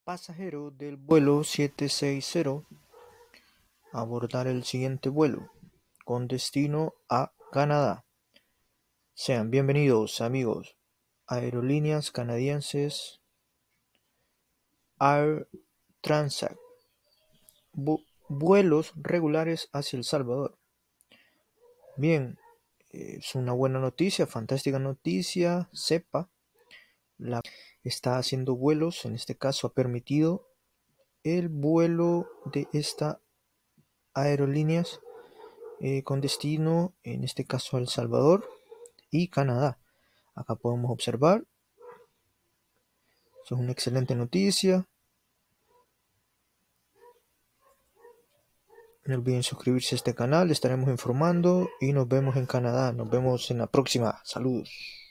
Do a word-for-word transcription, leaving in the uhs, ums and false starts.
Pasajero del vuelo siete seis cero, abordar el siguiente vuelo, con destino a Canadá. Sean bienvenidos, amigos. Aerolíneas canadienses Air Transat. Bu- vuelos regulares hacia El Salvador. Bien, es una buena noticia, fantástica noticia. SEPA la está haciendo vuelos, en este caso ha permitido el vuelo de esta aerolíneas eh, con destino, en este caso, a El Salvador y Canadá. Acá podemos observar, eso es una excelente noticia. No olviden suscribirse a este canal, estaremos informando y nos vemos en Canadá. Nos vemos en la próxima. Saludos.